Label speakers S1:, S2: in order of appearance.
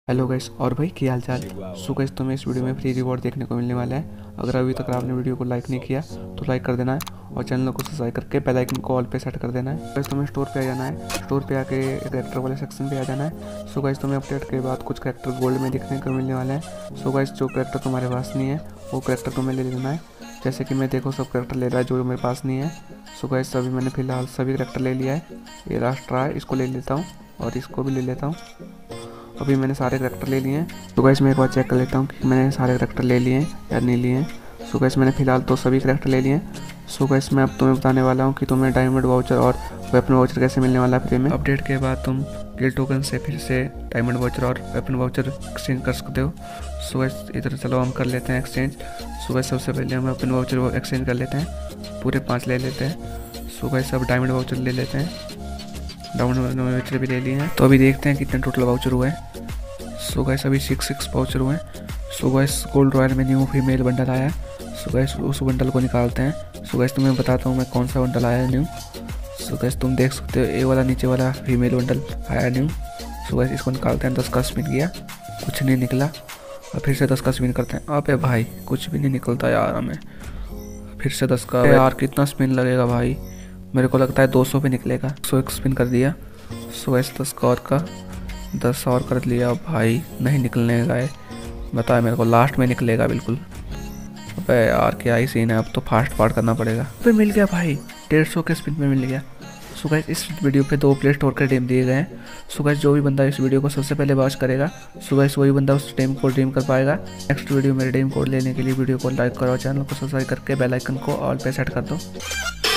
S1: Hello guys और भाई क्या हाल चाल। सो गाइस तुम्हें इस वीडियो में फ्री रिवॉर्ड देखने को मिलने वाला है। अगर अभी तक आपने वीडियो को लाइक नहीं किया तो लाइक कर देना है और चैनल को सब्सक्राइब करके बेल आइकन को ऑल पे सेट कर देना है। गाइस तुम्हें स्टोर पे आ जाना है, स्टोर पे आके कैरेक्टर वाले सेक्शन पे आ जाना है। सो गाइस तुम्हें अपडेट के बाद कुछ कैरेक्टर गोल्ड में दिखने को मिलने वाले हैं। सो गाइस जो कैरेक्टर तुम्हारे पास नहीं है वो कैरेक्टर तुम्हें ले लेना है। जैसे कि मैं देखो सब कैरेक्टर ले रहा है जो मेरे पास नहीं है। सो गाइस अभी मैंने फिलहाल सभी कैरेक्टर ले लिया है। ये लास्ट रहा है, इसको ले लेता हूँ और इसको भी ले लेता हूँ। अभी मैंने सारे करैक्टर ले लिए हैं। तो गाइस मैं एक बार चेक कर लेता हूँ कि मैंने सारे करैक्टर ले लिए हैं या नहीं लिए हैं। सो गाइस मैंने फिलहाल तो सभी करैक्टर ले लिए हैं। सो गाइस मैं अब तुम्हें बताने वाला हूँ कि तुम्हें डायमंड वाउचर और वेपन वाउचर कैसे मिलने वाला है फ्री में। अपडेट के बाद तुम गिल्ड टोकन से फिर से डायमंड वाउचर और वेपन वाउचर एक्सचेंज कर सकते हो। सो गाइस इधर चलो हम कर लेते हैं एक्सचेंज। सो गाइस सबसे पहले हम वेपन वाउचर एक्सचेंज कर लेते हैं, पूरे 5 ले लेते हैं। सो गाइस अब डायमंड वाउचर ले लेते हैं, डायमंड वाउचर भी ले लिए हैं। तो अभी देखते हैं कितने टोटल वाउचर हुए हैं। सो गाइस अभी 6 वाउचर हुए हैं। सो गाइस गोल्ड रॉयल में न्यू फीमेल बंडल आया है। सो गाइस उस बंडल को निकालते हैं। सो गाइस तुम्हें बताता हूँ मैं कौन सा बंडल आया है न्यू। सो गाइस तुम देख सकते हो ये वाला नीचे वाला फीमेल बंडल आया है न्यू। सो गाइस इसको निकालते हैं। 10 का स्पिन किया, कुछ नहीं निकला और फिर से 10 का स्पिन करते हैं। अबे भाई कुछ भी नहीं निकलता यार हमें। फिर से 10 का, यार कितना स्पिन लगेगा भाई। मेरे को लगता है 200 पे निकलेगा। 101 स्पिन कर दिया। सो गाइस 10 का और का 10 और कर लिया भाई, नहीं निकलने का है। बताया मेरे को लास्ट में निकलेगा बिल्कुल। अबे यार क्या ही सीन है, अब तो फास्ट पार्ट करना पड़ेगा। फिर मिल गया भाई, 150 के स्पिन में मिल गया। सो गाइस इस वीडियो पे 2 प्ले स्टोर के डेम दिए गए हैं। सो गाइस जो भी बंदा इस वीडियो को सबसे पहले वॉच करेगा सो गाइस वही बंदा उस डेम को रिडीम कर पाएगा। नेक्स्ट वीडियो में रिडीम कोड लेने के लिए वीडियो को लाइक करो और चैनल को सब्सक्राइब करके बेल आइकन को ऑल पे सेट कर दो।